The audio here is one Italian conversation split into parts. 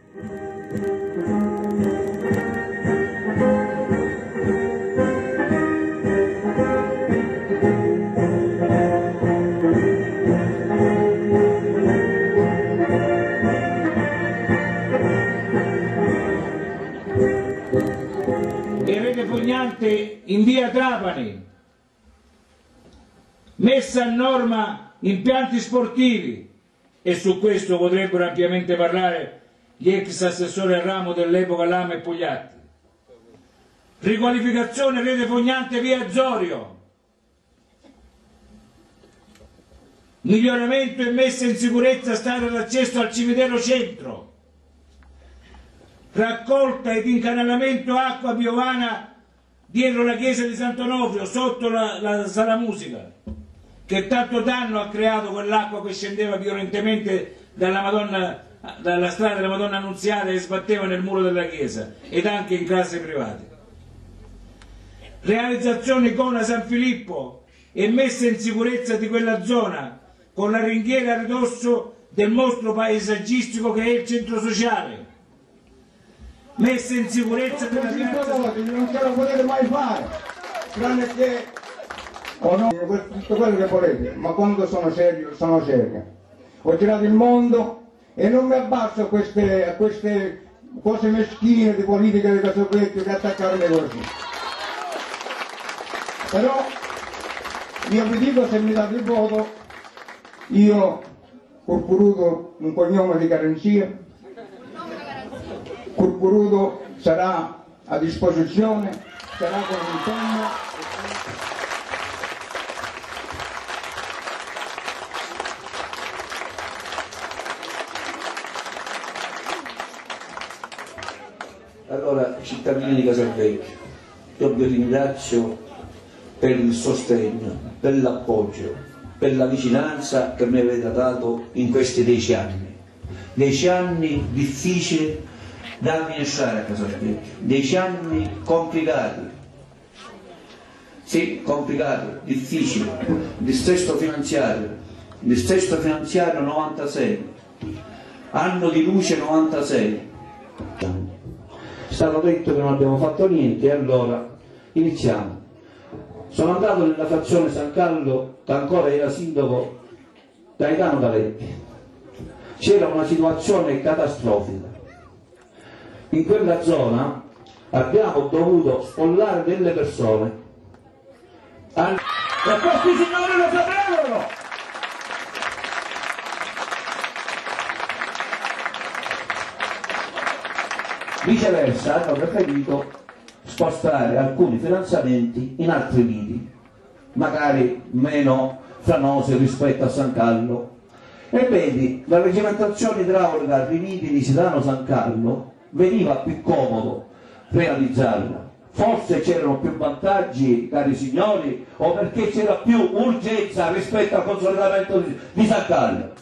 In via Trapani, messa a norma impianti sportivi, e su questo potrebbero ampiamente parlare gli ex assessori al ramo dell'epoca Lama e Pugliatti. Riqualificazione rete fognante via Zorio, miglioramento e messa in sicurezza strada d'accesso al cimitero centro, raccolta ed incanalamento acqua piovana dietro la chiesa di Sant'Onofrio, sotto la sala musica, che tanto danno ha creato quell'acqua che scendeva violentemente dalla strada della Madonna Annunziata e sbatteva nel muro della chiesa ed anche in case private. Realizzazione Icona San Filippo e messa in sicurezza di quella zona con la ringhiera a ridosso del mostro paesaggistico che è il centro sociale. Messa in sicurezza della piazza. Non ce lo potete mai fare, tranne che tutto quello che volete, ma quando sono serio, sono serio. Ho girato il mondo e non mi abbasso a queste cose meschine di politica di Casalecchio che attaccarmi così. Però io vi dico, se mi date il voto, io ho voluto un cognome di garanzia. Curcurudo sarà a disposizione, sarà con l'impegno. Allora, cittadini di Casalvecchio, io vi ringrazio per il sostegno, per l'appoggio, per la vicinanza che mi avete dato in questi 10 anni. 10 anni difficili da amministrare a Casalvecchio, 10 anni complicati, sì, complicati, difficili, dissesto finanziario 96, anno di luce 96. È stato detto che non abbiamo fatto niente e allora iniziamo. Sono andato nella frazione San Carlo, che ancora era sindaco Gaetano Galetti. C'era una situazione catastrofica. In quella zona abbiamo dovuto sfollare delle persone. E questi signori lo sapevano! Viceversa hanno preferito spostare alcuni finanziamenti in altri lidi, magari meno franosi rispetto a San Carlo. E vedi, la reggimentazione idraulica a Rimini di Sidano San Carlo veniva più comodo realizzarla. Forse c'erano più vantaggi, cari signori, o perché c'era più urgenza rispetto al consolidamento di San Carlo.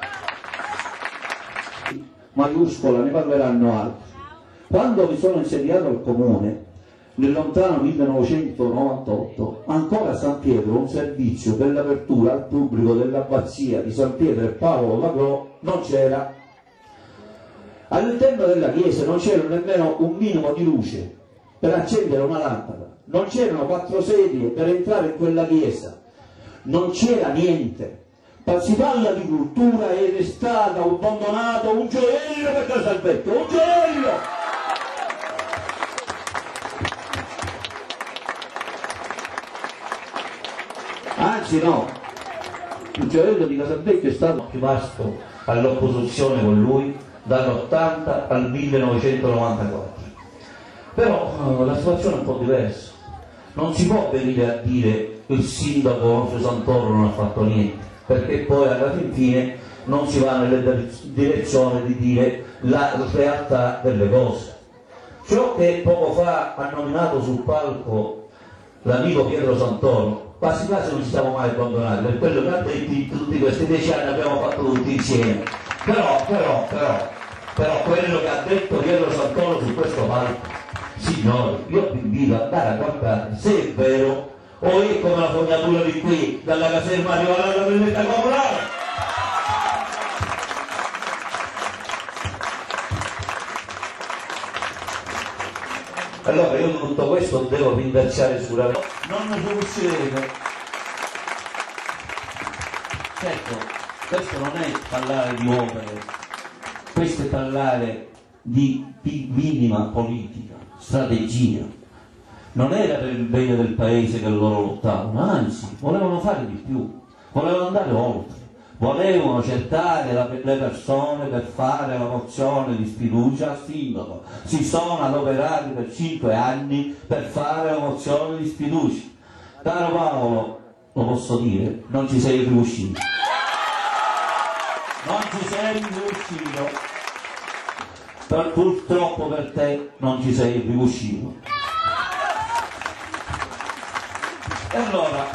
Maiuscola, ne parleranno altri. Quando mi sono insediato al comune, nel lontano 1998, ancora a San Pietro un servizio per l'apertura al pubblico dell'abbazia di San Pietro e Paolo Lagrò non c'era. All'interno della chiesa non c'era nemmeno un minimo di luce per accendere una lampada, non c'erano 4 sedie per entrare in quella chiesa, non c'era niente. Si parla di cultura ed è stato abbandonato un gioiello per Casalvecchio, un gioiello! Anzi no, il gioiello di Casalvecchio è stato rimasto all'opposizione con lui dall'80 al 1994. Però la situazione è un po' diversa. Non si può venire a dire che il sindaco Onofrio Santoro non ha fatto niente, perché poi alla fine non si va nelle direzioni di dire la realtà delle cose. Ciò che poco fa ha nominato sul palco l'amico Pietro Santoro, quasi quasi non ci siamo mai abbandonati, per quello che ha detto in tutti questi 10 anni abbiamo fatto tutti insieme. Però quello che ha detto Pietro Santoro su questo palco, signori, io vi invito ad andare a guardare se è vero o è come la fognatura di qui, dalla caserma arriva alla biblioteca comunale. Allora io di tutto questo devo ringraziare sicuramente. Non ne riusciremo. Certo, questo non è parlare di opere, questo è parlare di minima politica, strategia. Non era per il bene del paese che loro lottavano, anzi, volevano fare di più, volevano andare oltre. Volevano cercare le persone per fare la mozione di sfiducia al sindaco. Si sono adoperati per 5 anni per fare la mozione di sfiducia. Caro Paolo, lo posso dire, non ci sei riuscito. Non ci sei riuscito. Purtroppo per te non ci sei riuscito. E allora,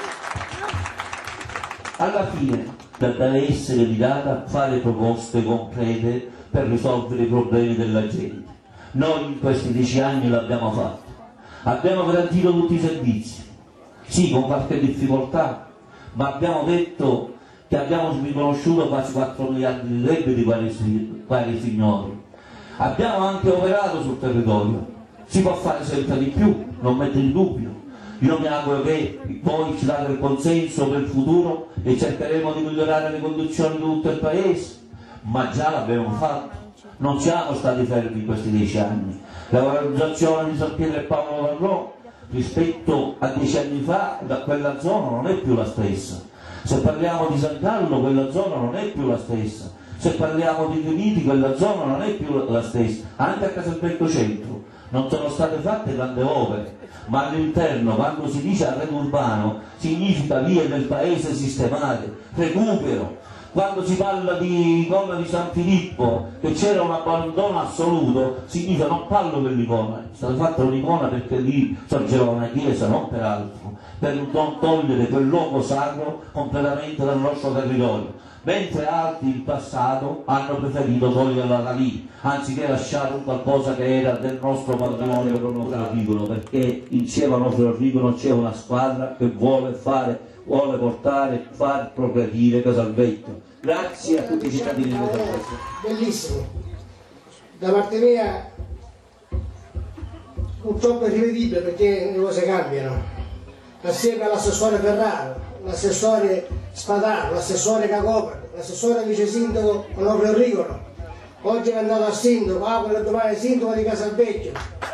alla fine, deve essere mirata a fare proposte concrete per risolvere i problemi della gente. Noi in questi 10 anni l'abbiamo fatto, abbiamo garantito tutti i servizi, sì con qualche difficoltà, ma abbiamo detto che abbiamo riconosciuto quasi 4 miliardi di debiti quali signori. Abbiamo anche operato sul territorio, si può fare sempre di più, non metto in dubbio. Io mi auguro che voi ci date il consenso per il futuro e cercheremo di migliorare le condizioni di tutto il paese, ma già l'abbiamo fatto, non siamo stati fermi in questi 10 anni. La valorizzazione di San Pietro e Paolo Varrò rispetto a 10 anni fa da quella zona non è più la stessa. Se parliamo di San Carlo quella zona non è più la stessa, se parliamo di Veniti quella zona non è più la stessa, anche a Casalbecco Centro non sono state fatte tante opere, ma all'interno, quando si dice arredo urbano, significa vie del paese sistemate, recupero. Quando si parla di icona di San Filippo, che c'era un abbandono assoluto, significa, non parlo dell'icona, è stata fatta un'icona perché lì sorgeva una chiesa, non per altro, per non togliere quel luogo sacro completamente dal nostro territorio. Mentre altri in passato hanno preferito toglierla da lì, anziché lasciare un qualcosa che era del nostro patrimonio agricolo, perché insieme al nostro agricolo c'è una squadra che vuole portare, far progredire Casalbecco. Grazie a tutti i cittadini di questo paese. Bellissimo. Da parte mia purtroppo è rivedibile perché le cose cambiano. Assieme all'assessore Ferraro, l'assessore Spadano, l'assessore Cacopa, l'assessore vice sindaco Onofrio Rigono, oggi è andato a sindaco, auguro domani è sindaco di Casalbecco.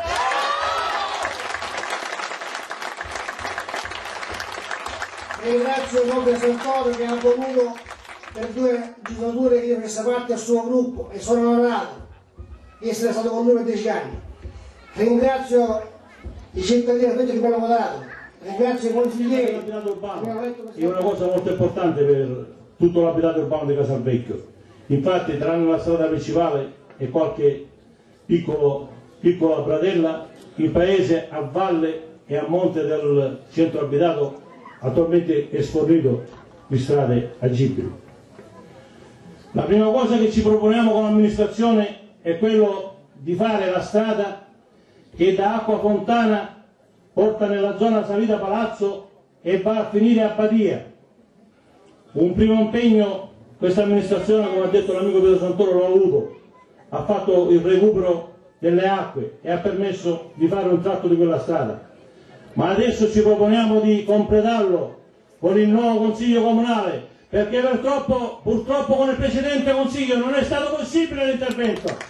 Ringrazio il nobile Santoro che ha voluto per 2 legislature che io faccia parte del suo gruppo e sono onorato di essere stato con lui per 10 anni. Ringrazio i cittadini che mi hanno votato. Ringrazio i consiglieri. È una cosa molto importante per tutto l'abitato urbano di Casalbecco. Infatti, tranne la strada principale e qualche piccola pratella, il paese a valle e a monte del centro abitato attualmente è sfornito di strade agibili. La prima cosa che ci proponiamo con l'amministrazione è quello di fare la strada che da Acqua Fontana porta nella zona salita Palazzo e va a finire a Badia. Un primo impegno questa amministrazione, come ha detto l'amico Pietro Santoro, l'ha avuto, ha fatto il recupero delle acque e ha permesso di fare un tratto di quella strada. Ma adesso ci proponiamo di completarlo con il nuovo Consiglio Comunale, perché purtroppo con il precedente Consiglio non è stato possibile l'intervento.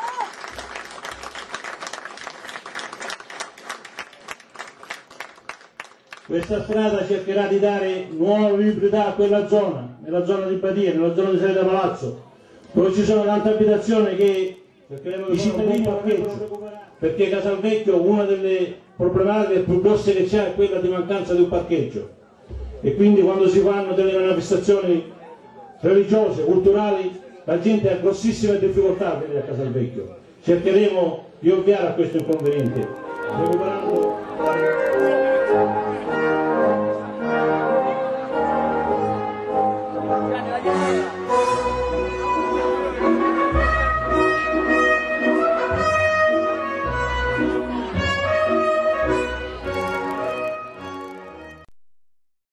Questa strada cercherà di dare nuova vivibilità a quella zona, nella zona di Badia, nella zona di Salita Palazzo, dove ci sono tante abitazioni che i cittadini parcheggiano, perché Casalbecco una delle problematiche più grosse che c'è è quella di mancanza di un parcheggio, e quindi quando si fanno delle manifestazioni religiose, culturali, la gente ha grossissime difficoltà a venire a Casalbecco. Cercheremo di ovviare a questo inconveniente,